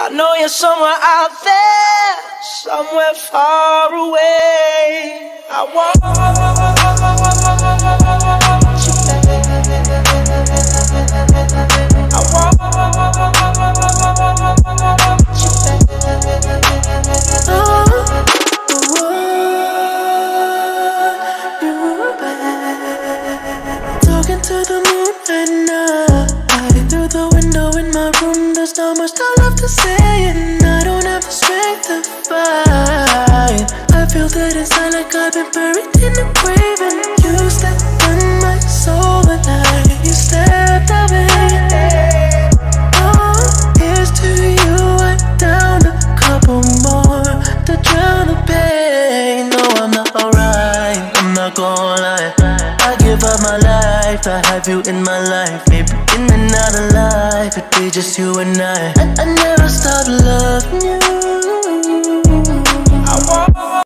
I know you're somewhere out there, somewhere far away. I want you back. I want you back. Talking to the moon at night. Through the window in my room, there's not much I love to say, and I don't have the strength to fight. I feel that inside like I've been buried in a grave, and you slept in my soul the night you stepped away. Oh, here's to you, I down a couple more to drown the pain. No, I'm not alright, I'm not gonna lie. I give up my life to have you in my life. Maybe in and out of life, it'd be just you and I never stopped loving you.